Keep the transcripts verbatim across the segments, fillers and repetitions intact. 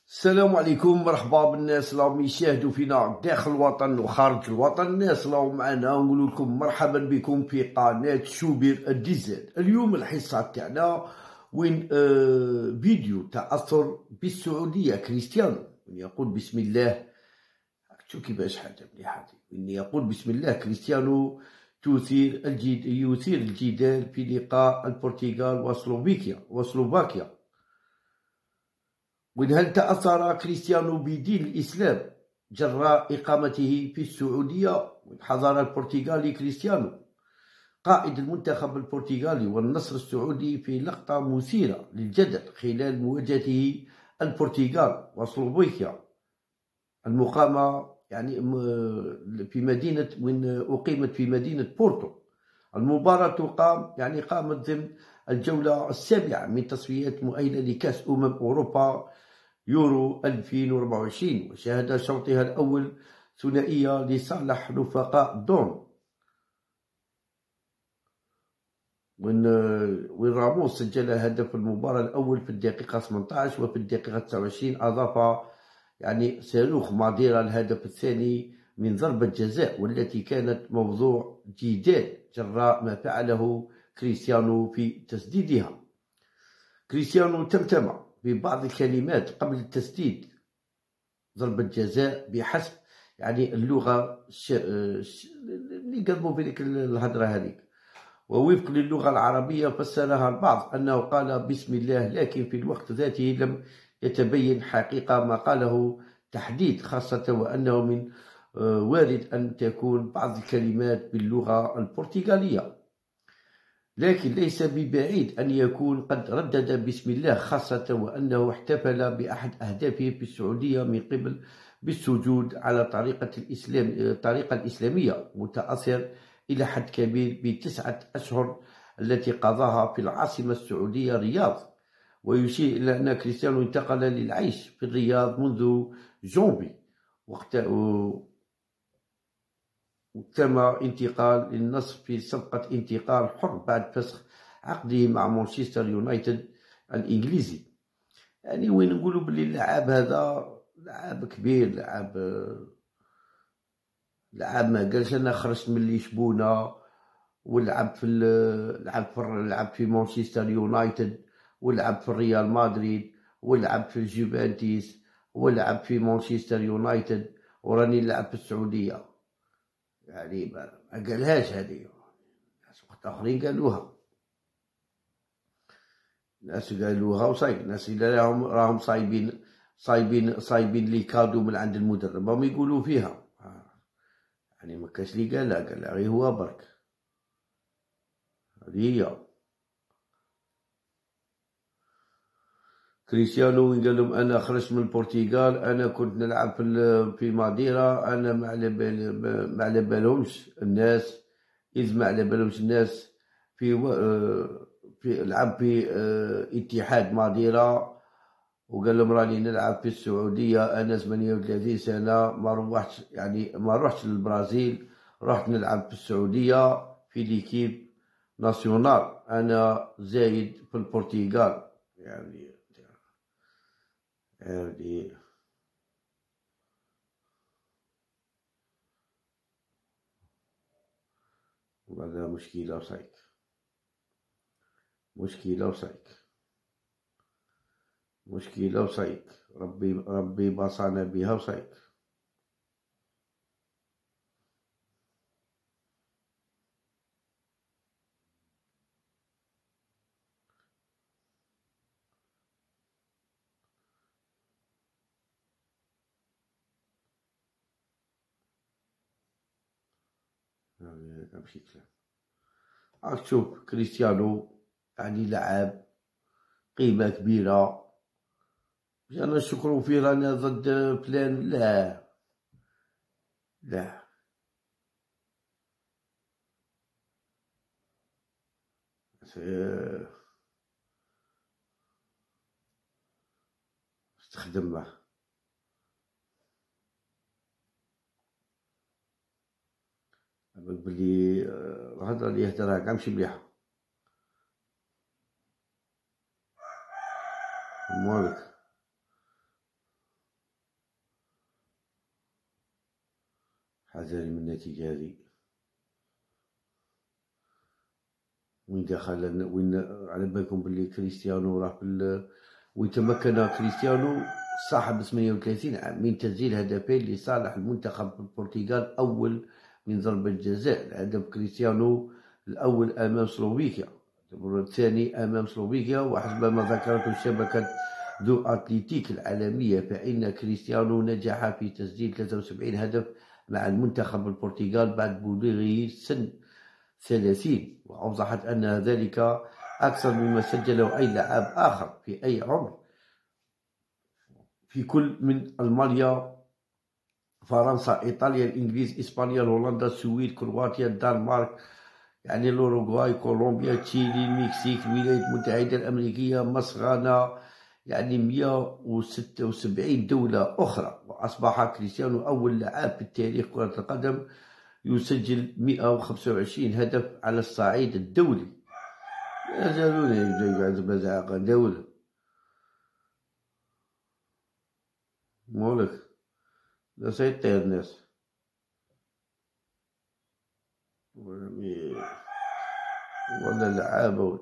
السلام عليكم، مرحبا بالناس اللي راهم يشاهدوا فينا داخل الوطن وخارج الوطن. الناس اللي راهم معنا نقول لكم مرحبا بكم في قناة شوبير الديزل. اليوم الحصة تاعنا وين آه فيديو تأثر بالسعودية كريستيانو وين يقول بسم الله. شو كيفاش حاجة مليحة وين يقول بسم الله كريستيانو تثير الجد يثير الجدال في لقاء البرتغال وسلوفيكيا وسلوفاكيا. وإن هل تأثر كريستيانو بدين الإسلام جراء إقامته في السعودية؟ حضر البرتغالي كريستيانو قائد المنتخب البرتغالي والنصر السعودي في لقطة مثيرة للجدل خلال مواجهته البرتغال وسلوفيكيا المقامة يعني في مدينة وين أقيمت في مدينة بورتو. المباراة تقام يعني قامت ضمن الجولة السابعة من تصفيات مؤهلة لكأس أمم أوروبا يورو ألفين وأربعة وعشرين، وشهد شوطها الأول ثنائية لصالح رفقاء دون. وين وين راموس سجل هدف المباراة الأول في الدقيقة ثمانية عشر، وفي الدقيقة تسعة وعشرين أضاف يعني صاروخ ماديرا الهدف الثاني من ضربة جزاء، والتي كانت موضوع جدال جراء ما فعله كريستيانو في تسديدها. كريستيانو تمتم ببعض الكلمات قبل التسديد ضربة جزاء بحسب يعني اللغة الش... اللي قدموا بذيك الهضرة هذيك، ووفق للغة العربية فسرها البعض أنه قال بسم الله، لكن في الوقت ذاته لم يتبين حقيقة ما قاله تحديد، خاصة وأنه من وارد أن تكون بعض الكلمات باللغة البرتغالية، لكن ليس ببعيد أن يكون قد ردد بسم الله، خاصة وأنه احتفل بأحد أهدافه في السعودية من قبل بالسجود على طريقة الإسلام الطريقة الإسلامية، متأثر إلى حد كبير بتسعة أشهر التي قضاها في العاصمة السعودية رياض. ويشير إلى أن كريستيانو انتقل للعيش في الرياض منذ جونفي، وقت وتم انتقال للنصر في صفقة انتقال حر بعد فسخ عقده مع مانشستر يونايتد الإنجليزي. يعني وين نقولوا بلي اللاعب هذا لاعب كبير، لاعب لاعب ما قالش أنا خرجت من لشبونة ولعب في لعب في لعب في مانشستر يونايتد، ولعب في ريال مدريد، ولعب في الجوفنتوس، ولعب في مانشستر يونايتد، وراني نلعب في السعودية. يعني ما قالهاش هذه، ناس وقت آخرين قالوها، ناس قالوها وصايب، ناس اللي راهم راهم صايبين صايبين صايبين لي كادو من عند المدرب هم يقولوا فيها. يعني ما كاش لي قالها، قالها غير هو برك. هذه هي. كريستيانو وين قال لهم انا خرجت من البرتغال، انا كنت نلعب في في ماديرا، انا ما على ما على بالهمش الناس، اذ ما على بالهمش الناس في في لعب في اتحاد ماديرا، وقال لهم راني نلعب في السعوديه، انا ثمانية وثلاثين سنه ما روحتش يعني ما روحتش للبرازيل، رحت نلعب في السعوديه في ليكيب ناسيونال، انا زايد في البرتغال. يعني هذه هذا مشكلة وصايك، مشكلة وصايك، مشكلة وصايك، ربي ربي بصانا بها وصايك. يعني نمشي كلام. راك تشوف كريستيانو يعني لعب قيمة كبيرة، مش أنا نشكرو فيه رانا ضد فلان، لا لا استخدم معه. بالك بلي الهضرة اللي يهدرها كاع ماشي مليحة. مالك حذاري من النتيجة هذه. وين دخل وين على بالكم باللي كريستيانو راح بال وين تمكن كريستيانو صاحب ثمانية وثلاثين عام من تسجيل هدفين لصالح المنتخب البرتغال، أول من ضربة جزاء. الهدف كريستيانو الأول أمام سلوفيكيا، الثاني أمام سلوفيكيا. وحسب ما ذكرته شبكة ذو أتليتيك العالمية فإن كريستيانو نجح في تسجيل ثلاثة وسبعين هدف مع المنتخب البرتغال بعد بلوغه سن ثلاثين، وأوضحت أن ذلك أكثر مما سجله أي لاعب آخر في أي عمر في كل من ألمانيا، فرنسا، إيطاليا، الإنجليز، إسبانيا، هولندا، السويد، كرواتيا، الدنمارك، يعني الأوروغواي، كولومبيا، تشيلي، المكسيك، الولايات المتحدة الأمريكية، مصر، غانا، يعني مئة وستة وسبعين دولة أخرى. وأصبح كريستيانو أول لاعب في التاريخ كرة القدم يسجل مئة وخمسة وعشرين هدف على الصعيد الدولي. لا يزالون يجيب مزاق دولة مولك لا سيطير الناس ولا لعابة.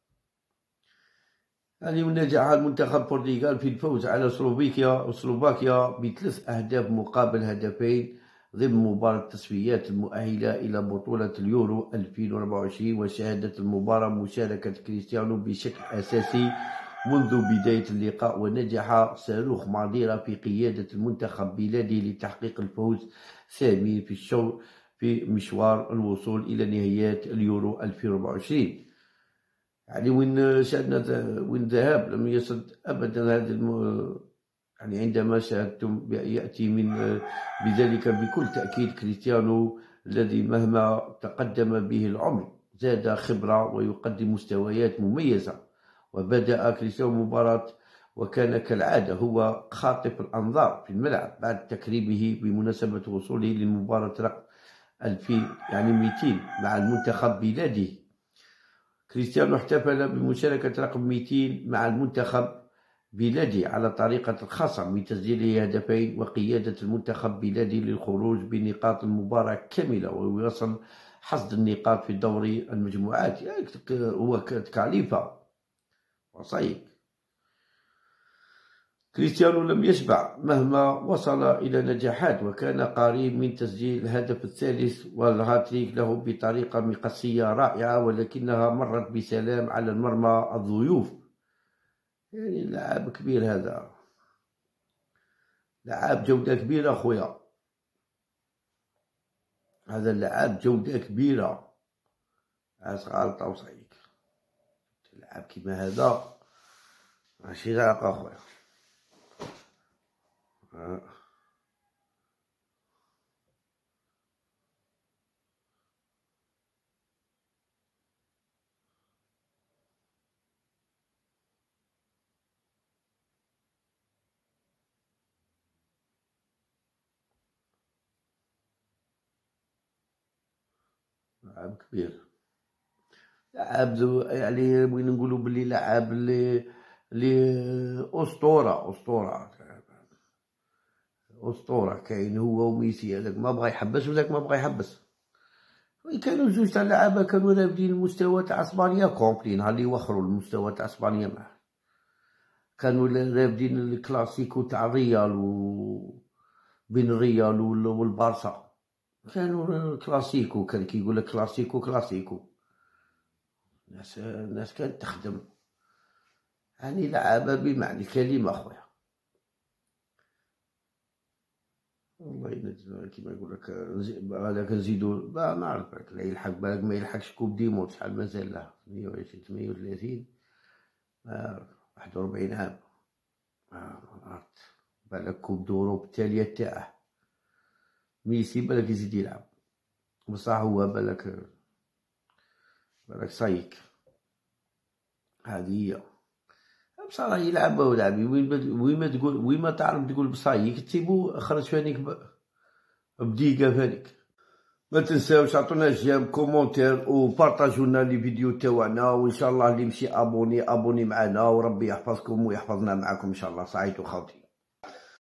يعني نجح المنتخب البرتغال في الفوز على سلوفيكيا وسلوفاكيا بثلاث أهداف مقابل هدفين ضمن مباراة التصفيات المؤهلة إلى بطولة اليورو ألفين وأربعة وعشرين. وشهدت المباراة مشاركة كريستيانو بشكل أساسي منذ بداية اللقاء، ونجح صاروخ ماديرا في قيادة المنتخب بلاده لتحقيق الفوز الثامن في الشوط في مشوار الوصول إلى نهائيات اليورو ألفين وأربعة وعشرين. يعني وين شاهدنا وين ذهاب لم يصد أبدا هذا الم... يعني عندما شاهدتم يأتي من بذلك بكل تأكيد كريستيانو الذي مهما تقدم به العمر زاد خبرة ويقدم مستويات مميزة. وبدأ كريستيانو المباراة وكان كالعادة هو خاطف الأنظار في الملعب بعد تكريمه بمناسبة وصوله للمباراة رقم ألفين يعني مئتين مع المنتخب بلاده. كريستيانو احتفل بمشاركة رقم مئتين مع المنتخب بلاده على طريقة خاصة بتسجيله هدفين وقيادة المنتخب بلاده للخروج بنقاط المباراة كاملة ويواصل حصد النقاط في دوري المجموعات. يعني هو كاليفا وصيد. كريستيانو لم يشبع مهما وصل إلى نجاحات، وكان قريب من تسجيل الهدف الثالث والهاتريك له بطريقة مقصية رائعة، ولكنها مرت بسلام على المرمى الضيوف. يعني لاعب كبير، هذا لاعب جودة كبيرة خويا، هذا اللاعب جودة كبيرة. عاس غلطة وصيك لاعب كيما هذا ماشي غلطة خويا. آه. لاعب كبير، لاعب يعني وين نقولوا بلي لاعب اللي اللي أسطورة أسطورة أسطورة. كاين هو وميسي، هذاك ما بغى يحبس وذاك ما بغى يحبس. كانوا جوج تاع اللعابة كانوا رافدين المستوى تاع اسبانيا كومبلي نهار اللي وخروا المستوى تاع اسبانيا معاه. كانوا رافدين الكلاسيكو تاع الريال و بين الريال والبارسا، كانوا كلاسيكو. كان كيقول لك كلاسيكو كلاسيكو. الناس الناس كانت تخدم، يعني لعابة بمعنى الكلمة خويا. والله ينزل كيما يقول لك هذاك نزيدو ما نعرف بالك لا يلحق، بالك ما يلحقش كوب دي موند. شحال مازال له؟ ثمانية وعشرين ثمانية وثلاثين واحد وأربعين عام. ما عرفت بالك كوب دوروب التالية تاعه. ميسي بالك يزيد يلعب بصح هو بالك بالك صايك. هذه هي بصراحة يلعب ولعبي. وين وين ما تقول وين ما تعرف تقول بصايك تسيبو خرج فانيك بدقيقة فانيك. ما تنساوش عطونا جيم كومونتير وبارطاجوا لنا لي فيديو تاعنا، وان شاء الله اللي مشي ابوني ابوني معنا، وربي يحفظكم ويحفظنا معكم ان شاء الله. سعيد وخوتي.